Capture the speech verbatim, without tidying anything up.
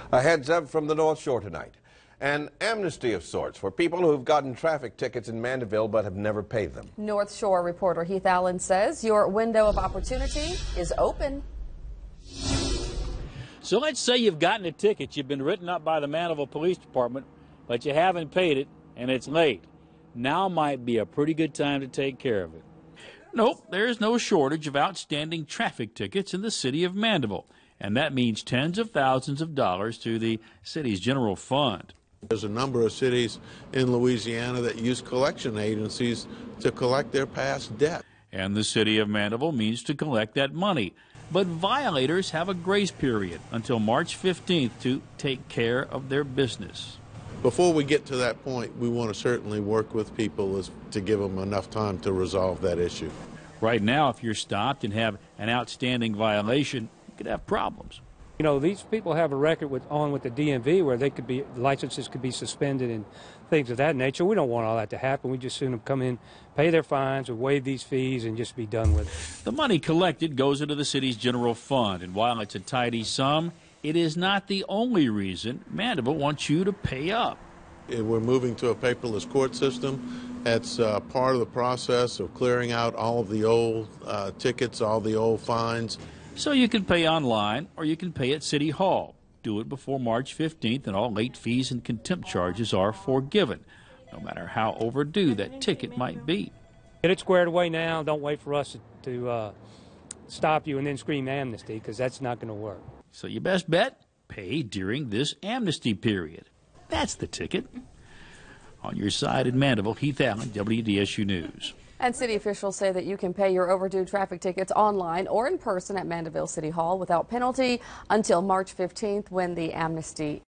A heads up from the North Shore tonight. An amnesty of sorts for people who've gotten traffic tickets in Mandeville but have never paid them. North Shore reporter Heath Allen says your window of opportunity is open. So let's say you've gotten a ticket, you've been written up by the Mandeville Police Department, but you haven't paid it and it's late. Now might be a pretty good time to take care of it. Nope, there's no shortage of outstanding traffic tickets in the city of Mandeville, and that means tens of thousands of dollars to the city's general fund. There's a number of cities in Louisiana that use collection agencies to collect their past debt. And the city of Mandeville means to collect that money. But violators have a grace period until March fifteenth to take care of their business. Before we get to that point, we want to certainly work with people as, to give them enough time to resolve that issue. Right now, if you're stopped and have an outstanding violation, you could have problems. You know, these people have a record with, on with the D M V where they could be, licenses could be suspended and things of that nature. We don't want all that to happen. We just soon them come in, pay their fines, or waive these fees, and just be done with it. The money collected goes into the city's general fund, and while it's a tidy sum, it is not the only reason Mandeville wants you to pay up. We're moving to a paperless court system. That's uh, part of the process of clearing out all of the old uh, tickets, all the old fines. So you can pay online or you can pay at City Hall. Do it before March fifteenth and all late fees and contempt charges are forgiven, no matter how overdue that ticket might be. Get it squared away now. Don't wait for us to uh, stop you and then scream amnesty, because that's not going to work. So your best bet, pay during this amnesty period. That's the ticket. On your side in Mandeville, Heath Allen, W D S U News. And city officials say that you can pay your overdue traffic tickets online or in person at Mandeville City Hall without penalty until March fifteenth, when the amnesty